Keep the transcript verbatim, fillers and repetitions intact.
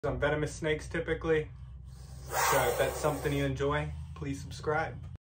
on venomous snakes typically. So if that's something you enjoy, please subscribe.